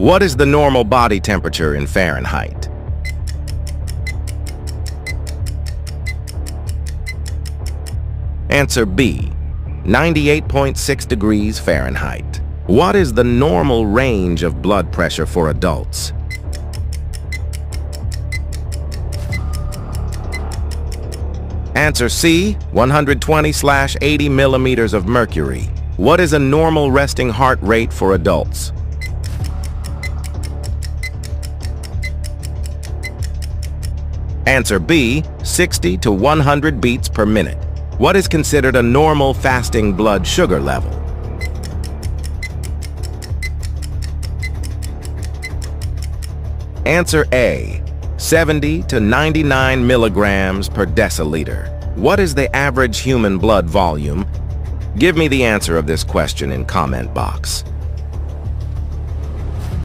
What is the normal body temperature in Fahrenheit? Answer B, 98.6 degrees Fahrenheit. What is the normal range of blood pressure for adults? Answer C, 120/80 millimeters of mercury. What is a normal resting heart rate for adults? Answer B, 60 to 100 beats per minute. What is considered a normal fasting blood sugar level? Answer A, 70 to 99 milligrams per deciliter. What is the average human blood volume? Give me the answer of this question in comment box.